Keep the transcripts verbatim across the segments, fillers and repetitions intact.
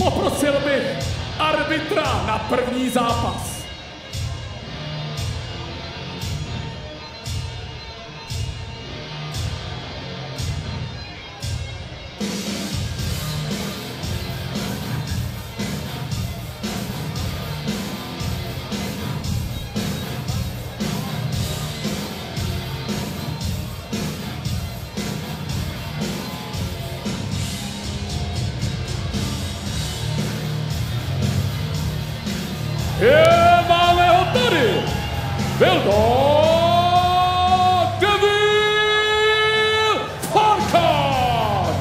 Poprosil bych arbitra na první zápas. Je, máme ho tady! Byl to Devil Farkas!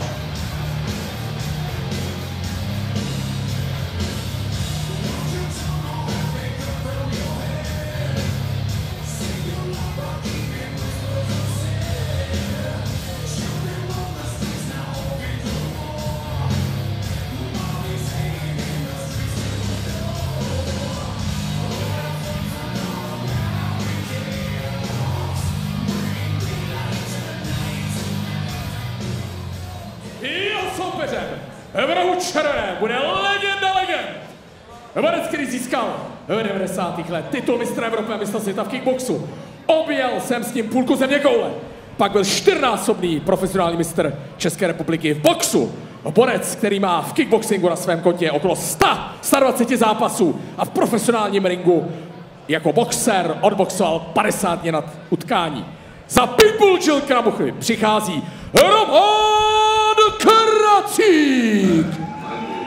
V rohu červené bude legenda legend. Borec, který získal v devadesátých let titul mistra Evropy a mistra světa v kickboxu. Objel jsem s ním půlku země koule. Pak byl čtyřnásobný profesionální mistr České republiky v boxu. Borec, který má v kickboxingu na svém kontě okolo sto, sto dvacet zápasů a v profesionálním ringu jako boxer odboxoval padesát dní nad utkání. Za Pitbull Jill Kramuchy přichází Roman Kracík!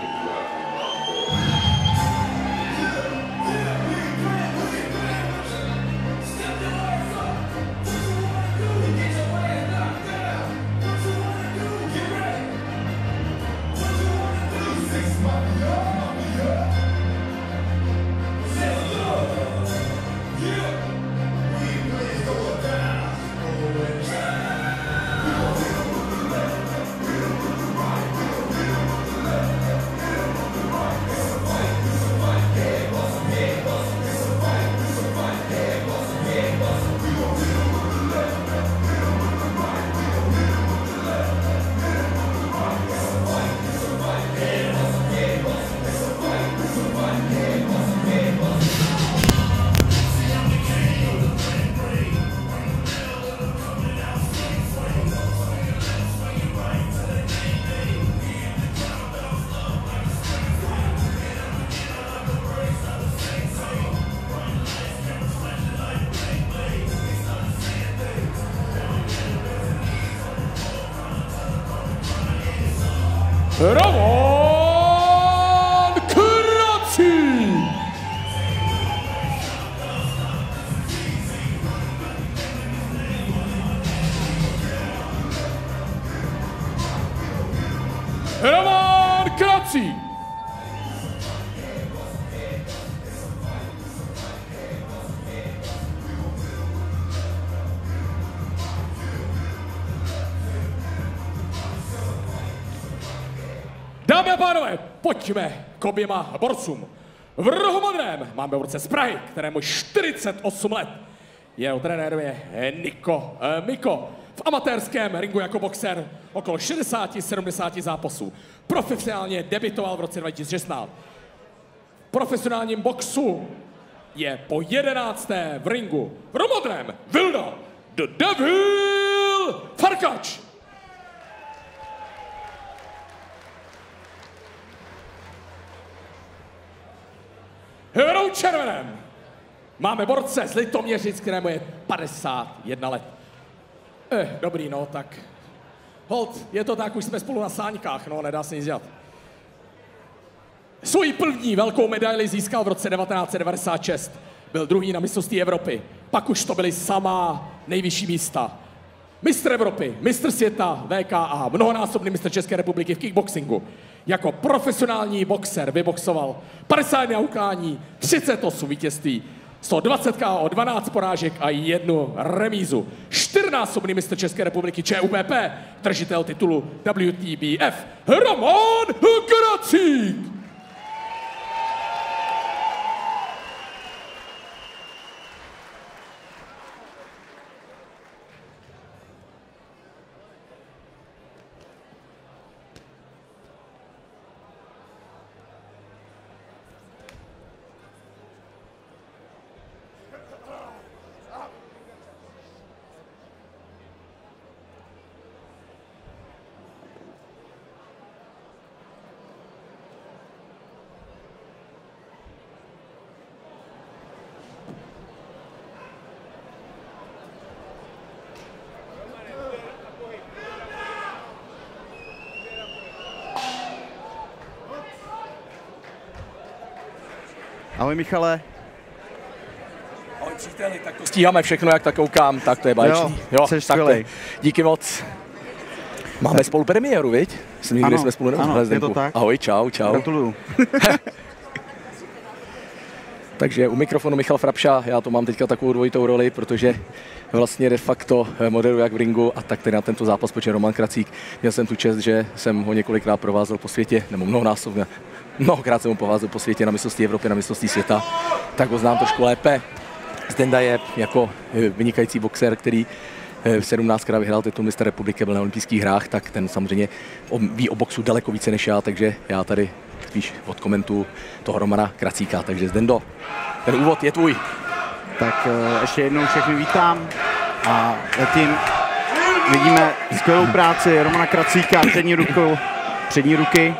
Roman Kracík! Roman Kracík! Dámy a pánové, pojďme k oběma borcům. V rohu modrém máme borce z Prahy, kterému čtyřicet osm let. Jeho trenérem je Niko eh, Miko. V amatérském ringu jako boxer okolo šedesát sedmdesát zápasů. Profesionálně debitoval v roce dva tisíce šestnáct. V profesionálním boxu je po jedenácté v ringu. V rohu modrém Vilda The Devil Farkas. V rohu červeném máme borce z Litoměřic, kterému je padesát jedna let. Eh, dobrý, no, tak hold, je to tak, už jsme spolu na sáňkách, no, nedá se nic dělat. Svoji první velkou medaili získal v roce devatenáct set devadesát šest. Byl druhý na mistrovství Evropy. Pak už to byly samá nejvyšší místa. Mistr Evropy, mistr světa, V K A, mnohonásobný mistr České republiky v kickboxingu. Jako profesionální boxer vyboxoval padesát jedna utkání, třicet osm vítězství, sto dvacet K O, dvanáct porážek a jednu remízu. Čtyřnásobný mistr České republiky Č U P P, držitel titulu W T B F, Roman Kracík. Ahoj Michale. Ahoj příteli, tak to stíháme všechno, jak tak koukám, tak to je báječný. Jo, jsi skvělej. Díky moc. Máme spolu premiéru, viď? Jsme nikdy jsme spolu ano, je to tak. Ahoj, čau, čau. Gratuluju. Takže u mikrofonu Michal Frapša, já to mám teďka takovou dvojitou roli, protože vlastně de facto moderuji jak v ringu a tak tedy na tento zápas počne Roman Kracík. Měl jsem tu čest, že jsem ho několikrát provázel po světě, nebo mnohonásobně, mnohokrát jsem ho provázel po světě na mistrovství Evropy, na mistrovství světa, tak ho znám trošku lépe. Zdenda je jako vynikající boxer, který v sedmnáctkrát vyhrál titul mistra republiky, byl na olympijských hrách, tak ten samozřejmě ví o boxu daleko více než já, takže já tady spíš odkomentuju toho Romana Kracíka. Takže Zdendo, ten úvod je tvůj. Tak ještě jednou všechny vítám a zatím vidíme skvělou práci Romana Kracíka, přední rukou, přední ruky.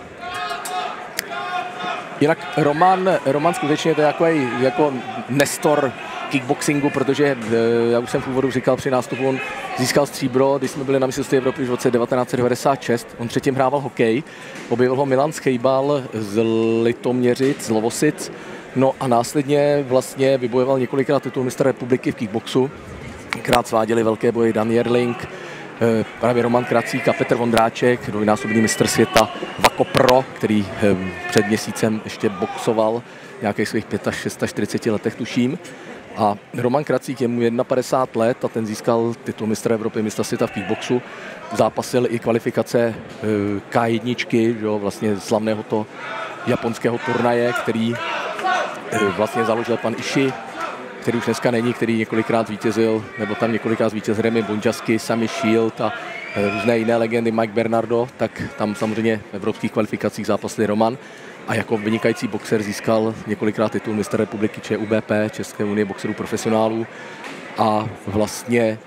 Jinak Roman, Roman skutečně to je jako, jako nestor kickboxingu, protože já už jsem v úvodu říkal při nástupu, on získal stříbro, když jsme byli na mistrovství Evropy v roce devatenáct set devadesát šest. On předtím hrával hokej, objevil ho Milan Schejbal z Litoměřic, z Lovosic, no a následně vlastně vybojoval několikrát titul mistra republiky v kickboxu. Krát sváděli velké boje Dan Jerling, právě Roman Kracík a Petr Vondráček, dvojnásobný mistr světa Vako Pro, který před měsícem ještě boxoval nějakých svých čtyřicet pět letech, tuším. A Roman Kracík je mu padesát jedna let a ten získal titul mistra Evropy, mistra světa v kickboxu. Zápasil i kvalifikace K jedna, jo, vlastně slavného to japonského turnaje, který vlastně založil pan Ishii, který už dneska není, který několikrát zvítězil, nebo tam několikrát zvítězil Remy Bonjasky, Sammy Shield a různé jiné legendy, Mike Bernardo, tak tam samozřejmě v evropských kvalifikacích zápasil Roman. A jako vynikající boxer získal několikrát titul mistra republiky ČUBP, České unie boxerů profesionálů a vlastně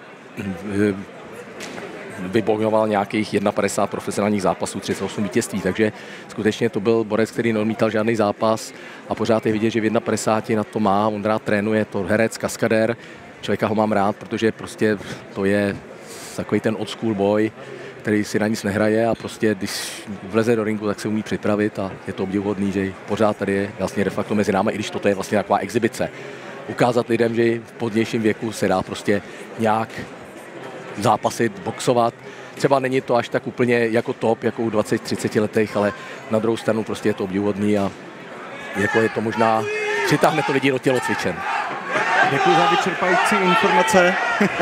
vybojoval nějakých padesát jedna profesionálních zápasů, třicet osm vítězství, takže skutečně to byl borec, který neodmítal žádný zápas a pořád je vidět, že v padesát jedna na to má, on rád trénuje, to herec, kaskadér, člověka ho mám rád, protože prostě to je takový ten old school boy, který si na nic nehraje a prostě když vleze do ringu, tak se umí připravit a je to obdivuhodný, že pořád tady je vlastně de facto mezi námi, i když toto je vlastně taková exibice. Ukázat lidem, že v podnějším věku se dá prostě nějak zápasit, boxovat. Třeba není to až tak úplně jako top, jako u dvacet třicet letech, ale na druhou stranu prostě je to obdivuhodný a jako je to možná, přitáhne to lidi do tělocvičen. Děkuji za vyčerpající informace.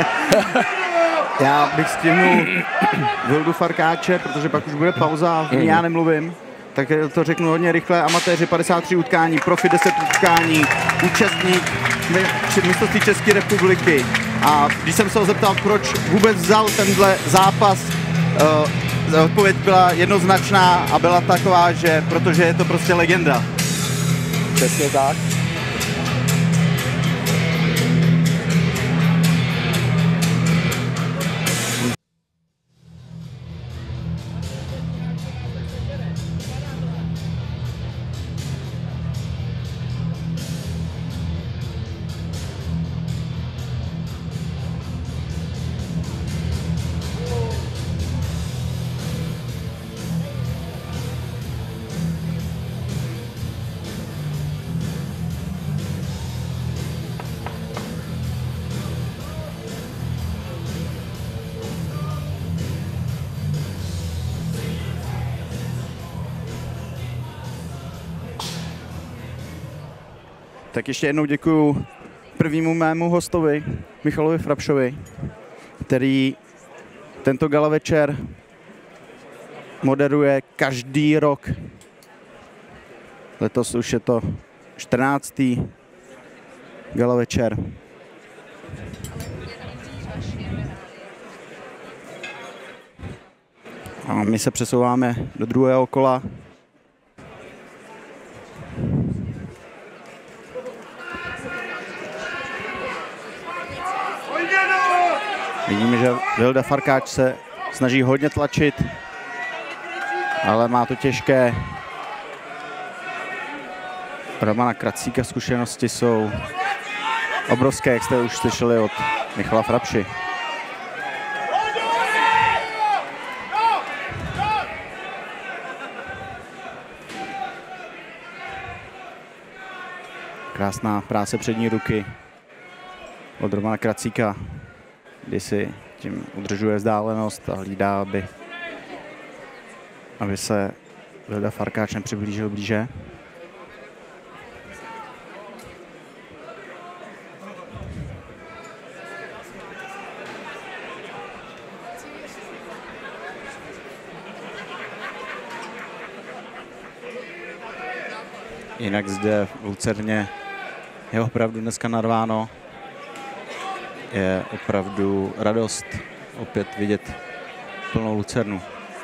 Já bych stihnul Vildu Farkáče, protože pak už bude pauza a já nemluvím. Tak to řeknu hodně rychle. Amatéři padesát tři utkání, profi deset utkání, účastník mistrovství České republiky. A když jsem se ho zeptal, proč vůbec vzal tenhle zápas, uh, odpověď byla jednoznačná a byla taková, že protože je to prostě legenda. Přesně tak. Tak ještě jednou děkuju prvnímu mému hostovi, Michalovi Frapšovi, který tento gala večer moderuje každý rok. Letos už je to čtrnáctý gala večer. A my se přesouváme do druhého kola. Vidíme, že Vilda Farkáč se snaží hodně tlačit, ale má to těžké. Romana Kracíka zkušenosti jsou obrovské, jak jste už slyšeli od Michala Frapši. Krásná práce přední ruky od Romana Kracíka, kdy si tím udržuje vzdálenost a hlídá, aby, aby se Vilda Farkáč nepřiblížil blíže. Jinak zde v Lucerně je opravdu dneska narváno. Je opravdu radost opět vidět plnou Lucernu.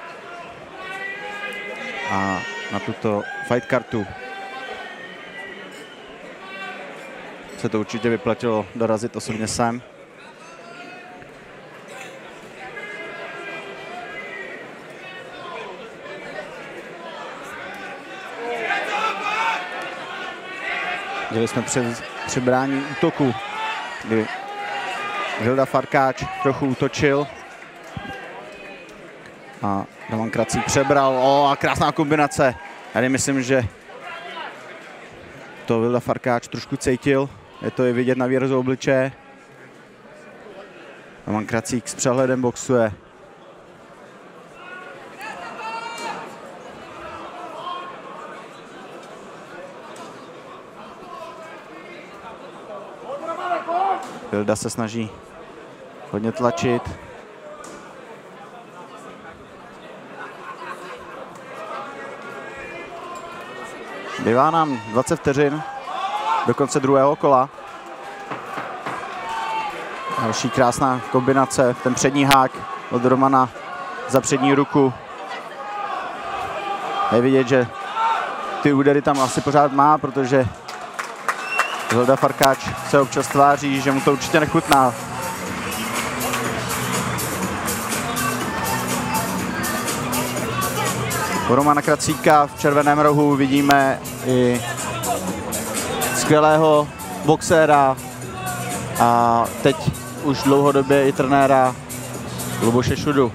A na tuto fight kartu se to určitě vyplatilo dorazit osobně sem. Děli jsme při, při brání útoku, kdy Vilda Farkáč trochu útočil a Roman Kracík přebral. O, a krásná kombinace. Tady myslím, že to Vilda Farkáč trošku cítil. Je to i vidět na výrazu obličeje. Roman Kracík s přehledem boxuje. Vilda se snaží hodně tlačit. Bývá nám dvacet vteřin do konce druhého kola. Další krásná kombinace, ten přední hák od Romana za přední ruku. Je vidět, že ty údery tam asi pořád má, protože Vilda Farkáč se občas tváří, že mu to určitě nechutná. U Romana Kracíka v červeném rohu vidíme i skvělého boxéra a teď už dlouhodobě i trenéra Luboše Šudu.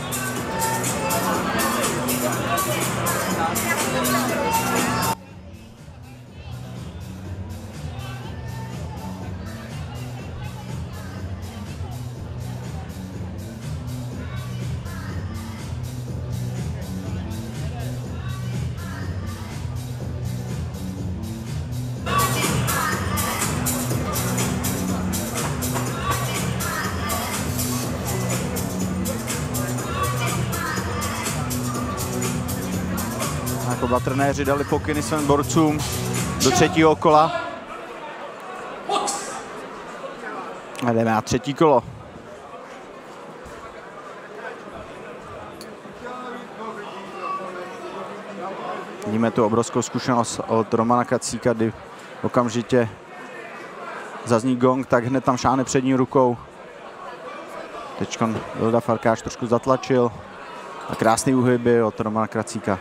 Oba trenéři dali pokyny svým borcům do třetího kola. A jdeme na třetí kolo. Vidíme tu obrovskou zkušenost od Romana Kracíka, kdy okamžitě zazní gong, tak hned tam šáhne přední rukou. Teďka Vilda Farkáč trošku zatlačil a krásný úhyby od Romana Kracíka.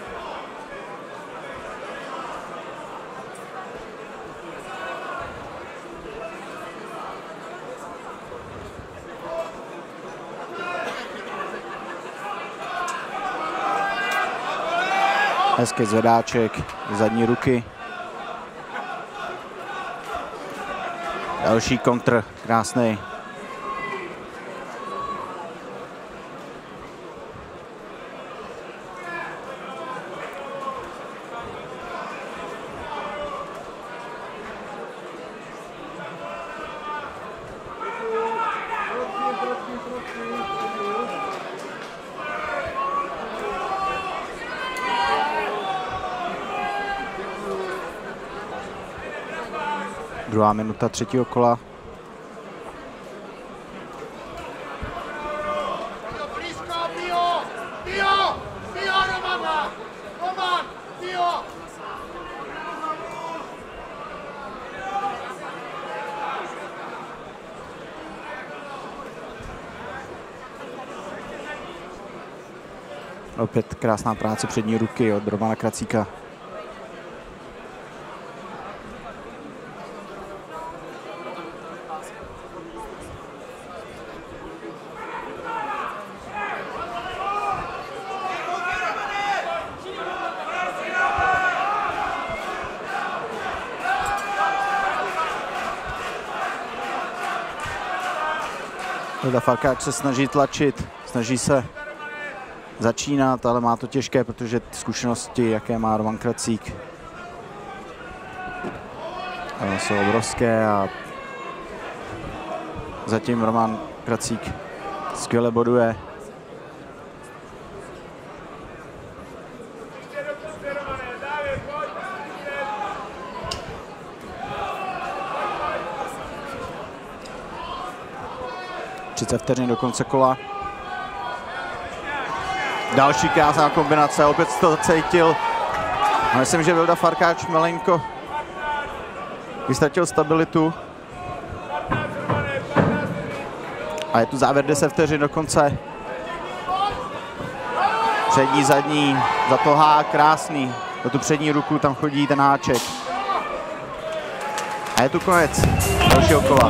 Hezký zvedáček, zadní ruky. Další kontr, krásný. Druhá minuta třetího kola. Opět krásná práce přední ruky od Romana Kracíka. Vilda Farkáč se snaží tlačit, snaží se začínat, ale má to těžké, protože ty zkušenosti, jaké má Roman Kracík, jsou obrovské a zatím Roman Kracík skvěle boduje. třicet vteřin do konce kola. Další krásná kombinace, opět to cítil. A myslím, že Vilda Farkáč malinko vystratil stabilitu. A je tu závěr deset vteřin do konce. Přední, zadní, za to hák, krásný. Za tu přední ruku tam chodí ten háček. A je tu konec dalšího kola.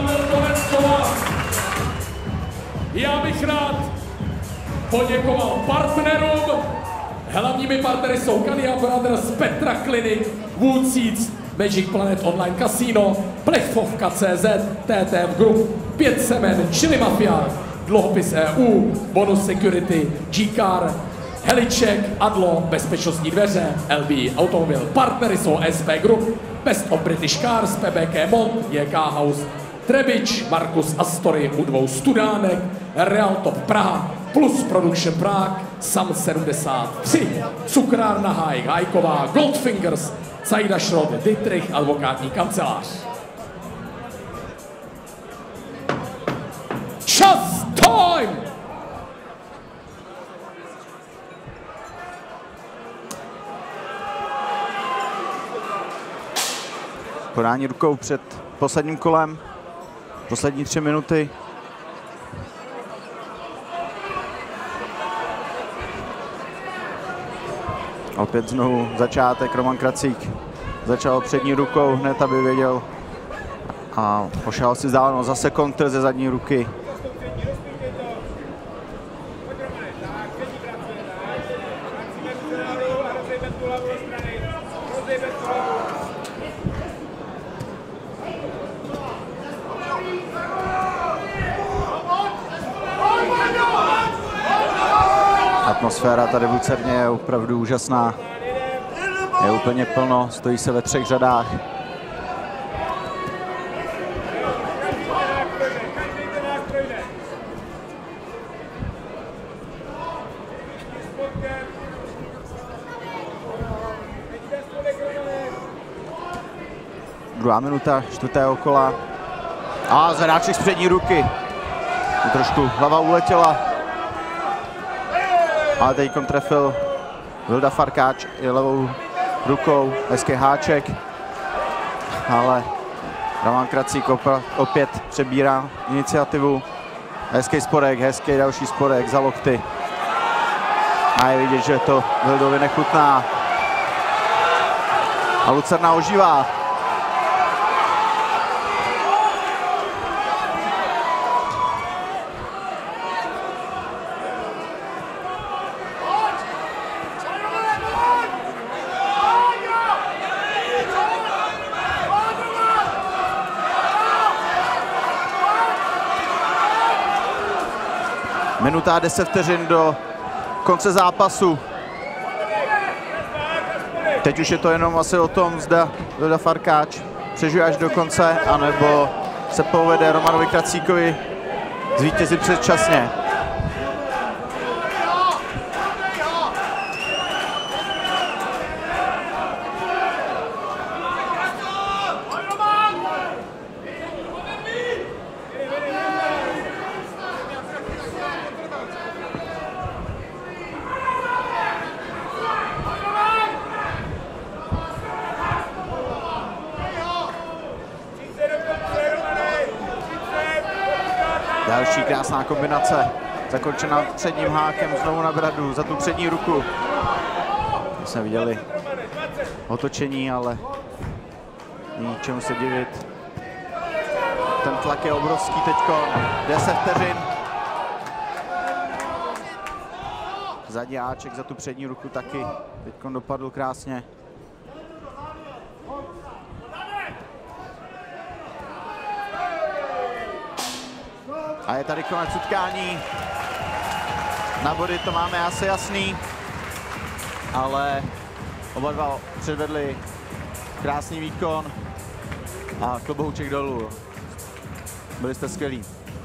Já bych rád poděkoval partnerům. Hlavními partnery jsou Kania Brothers, Petra Clinic, Woodseeds, Magic Planet Online Casino, Plechovka tečka cé zet, T T F Group, Pět semen, Chili Mafia, Dluhopis E U, Bonus Security, G-Car, Heliček, Adlo, Bezpečnostní dveře, L B Automobil. Partnery jsou S P Group, Best of British Cars, P B K Mont, J K House, Trebič, Markus Astory u dvou studánek, Real Top Praha, Plus Production Prague, Sam sedmdesát tři, Cukrárna Hájek Hájková, Goldfingers, Saida Schrod, Dietrich, advokátní kancelář. Čas, time! Podání rukou před posledním kolem. Poslední tři minuty. Opět znovu začátek, Roman Kracík začal přední rukou hned, aby věděl. A pošel si vzdálenost, zase kontr ze zadní ruky. Atmosféra tady v Lucerně je opravdu úžasná. Je úplně plno, stojí se ve třech řadách. Druhá minuta čtvrtého kola. A zadáček z přední ruky. Trošku hlava uletěla. Ale teď trefil Vilda Farkáč i levou rukou, hezký háček, ale Roman Kracík opět přebírá iniciativu. Hezký sporek, hezký další sporek za lokty. A je vidět, že to Vildovi nechutná. A Lucerna ožívá. Minuta a deset vteřin do konce zápasu. Teď už je to jenom asi o tom, zda Vilda Farkáč přežije až do konce, anebo se povede Romanovi Kracíkovi zvítězit předčasně. Další krásná kombinace, zakončená předním hákem znovu na bradu, za tu přední ruku. My jsme viděli otočení, ale není čemu se divit. Ten tlak je obrovský teďko, deset vteřin. Zadní háček za tu přední ruku taky, teďko dopadl krásně. A je tady konec utkání. Na body to máme asi jasný, ale oba dva předvedli krásný výkon a klobouček dolů. Byli jste skvělí.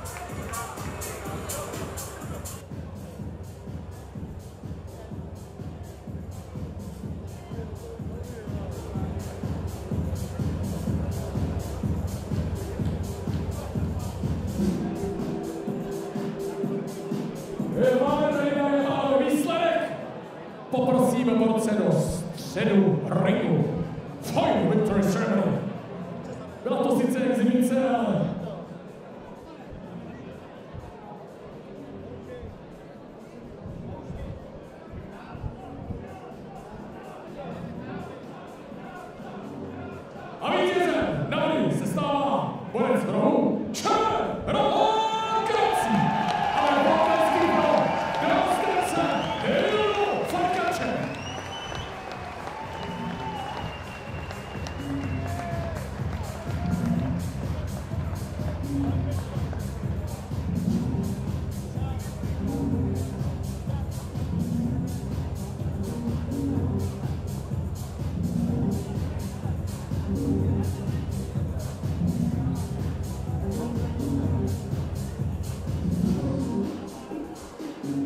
Máme tady, dámy a pánové, výsledek. Poprosím borce do středu ringu. Final victory ceremony. Byla to sice exibice, ale